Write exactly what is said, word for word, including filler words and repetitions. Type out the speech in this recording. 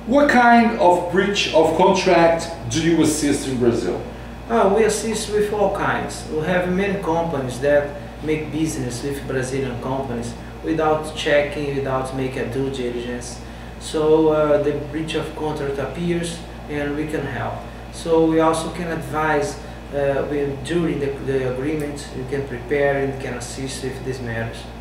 What kind of breach of contract do you assist in Brazil? Uh, we assist with all kinds. We have many companies that make business with Brazilian companies without checking, without making a due diligence. So uh, the breach of contract appears and we can help. So we also can advise uh, we, during the, the agreement, you can prepare and can assist with these matters.